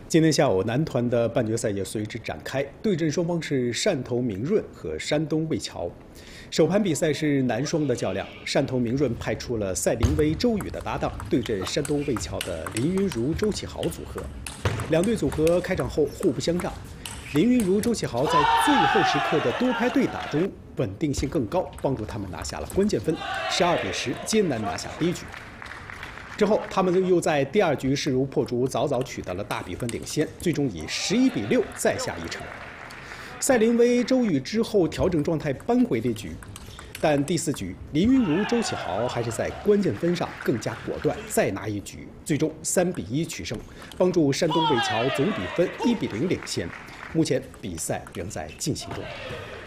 今天下午，男团的半决赛也随之展开，对阵双方是汕头明润和山东魏桥。首盘比赛是男双的较量，汕头明润派出了赛林威、周雨的搭档，对阵山东魏桥的林云如、周启豪组合。两队组合开场后互不相让，林云如、周启豪在最后时刻的多拍对打中稳定性更高，帮助他们拿下了关键分，12比10艰难拿下第一局。之后，他们又在第二局势如破竹，早早取得了大比分领先，最终以11比6再下一城。赛林威、周雨之后调整状态，扳回列局。但第4局，林云如、周启豪还是在关键分上更加果断，再拿一局，最终3比1取胜，帮助山东魏桥总比分1比0领先。目前比赛仍在进行中。